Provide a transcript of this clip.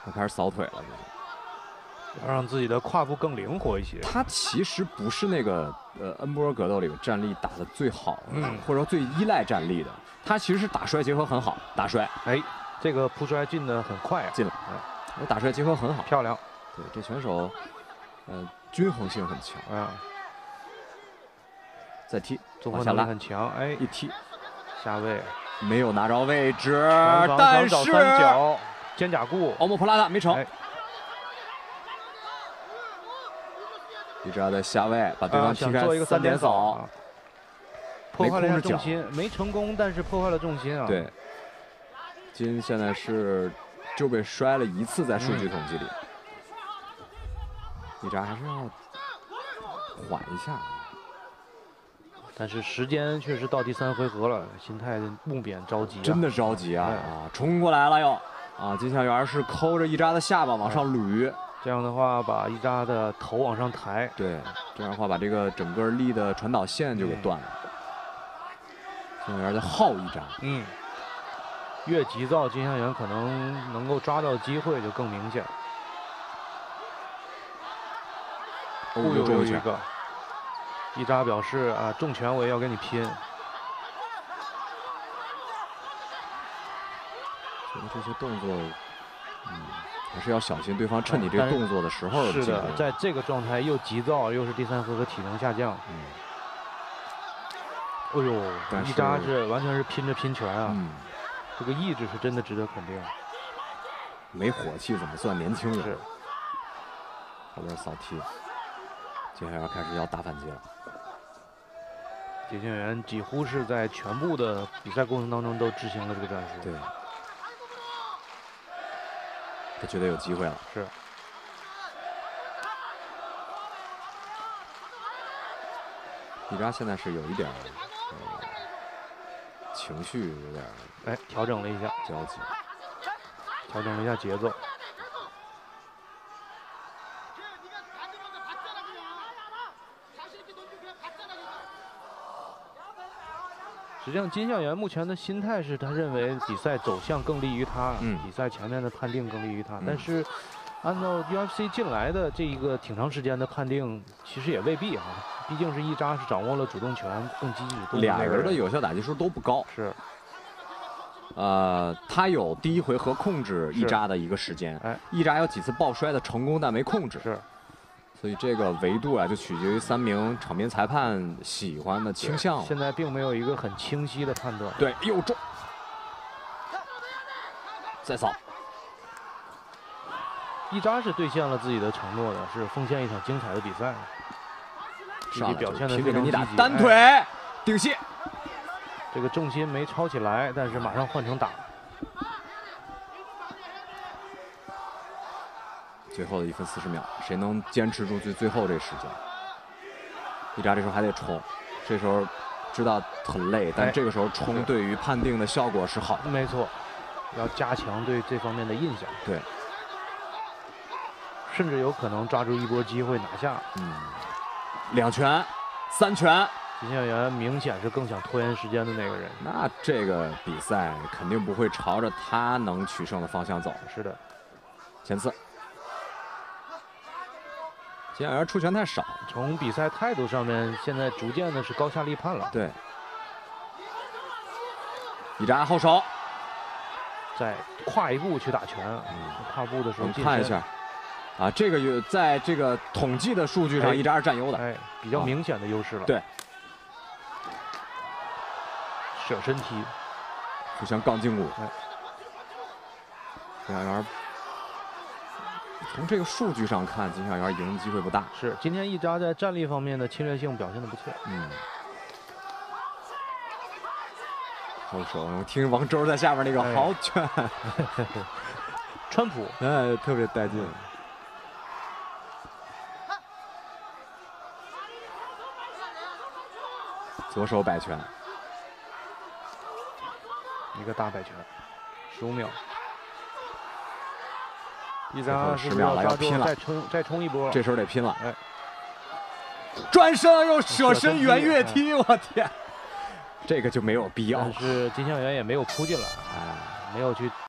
他开始扫腿了， 要让自己的胯部更灵活一些。 他其实不是那个恩波格斗里边站立打得最好的，或者说最依赖站立的。他其实是打摔结合很好，打摔。 哎，这个扑摔进的很快啊， 进了。我打摔结合很好， 漂亮。 对，这选手，均衡性很强啊。 再踢， 综合能力很强。哎， 一踢， 下位没有拿着位置， 但是三角肩胛骨， 奥莫普拉达没成。 哎 YiZHA的下位把对方踢开3点扫， 破坏了一下重心，没成功，但是破坏了重心啊。 对，金现在是就被摔了1次，在数据统计里。YiZHA还是要缓一下， 但是时间确实到第3回合了，心态木扁着急， 真的着急啊！冲过来了又啊！金相元是抠着YiZHA的下巴往上捋。 这样的话，把YiZHA的头往上抬。 对，这样的话把这个整个力的传导线就给断了。金相元在耗YiZHA。 越急躁，金相元可能能够抓到机会就更明显。有一个YiZHA表示啊，重拳我也要跟你拼。 这些动作，还是要小心，对方趁你这个动作的时候。 是的，在这个状态又急躁，又是第3回合体能下降。哎呦，YiZHA是完全是拼着拼拳啊！这个意志是真的值得肯定。 没火气怎么算年轻人？ 是。 后边扫踢，接下来开始要打反击了。 金相元几乎是在全部的比赛过程当中都执行了这个战术。 对。他觉得有机会了。 是。 YiZHA现在是有一点情绪有点调整了一下焦急， 调整了一下节奏。实际上，金相元目前的心态是他认为比赛走向更利于他，比赛前面的判定更利于他。但是，按照 UFC 进来的这一个挺长时间的判定，其实也未必啊。毕竟是YiZHA是掌握了主动权，更积极主动。 俩人的有效打击数都不高。 是。 他有第1回合控制YiZHA的一个时间，YiZHA有几次抱摔的成功，但没控制。 是。 所以这个维度啊，就取决于3名场边裁判喜欢的倾向。 现在并没有一个很清晰的判断。 对，又中，再扫。 YiZHA是兑现了自己的承诺的，是奉献一场精彩的比赛。自己表现的非常积极。 单腿顶膝， 这个重心没抄起来，但是马上换成打。 最后的1分40秒，谁能坚持住最后这时间？YiZHA这时候还得冲，这时候知道很累，但这个时候冲对于判定的效果是好的。 没错，要加强对这方面的印象。 对， 甚至有可能抓住一波机会拿下。 2拳、3拳。 金相元明显是更想拖延时间的那个人。 那这个比赛肯定不会朝着他能取胜的方向走。 是的， 前刺。金相元出拳太少， 从比赛态度上面，现在逐渐的是高下立判了。 对。YiZHA后手， 再跨一步去打拳。跨步的时候， 我们看一下。这个在这个统计的数据上，YiZHA是占优的， 比较明显的优势了。 对。 舍身踢， 互相杠胫骨。金相元从这个数据上看，金相元赢的机会不大。 是，今天YiZHA在站立方面的侵略性表现的不错。 后手，我听王周在下面那个豪拳， 川普， 特别带劲。左手摆拳， 一个大摆拳，15秒。YiZHA 10秒了，要拼了， 再冲一波， 这时候得拼了。转身又舍身圆月踢，我天，这个就没有必要。 但是金相元也没有扑进来，没有去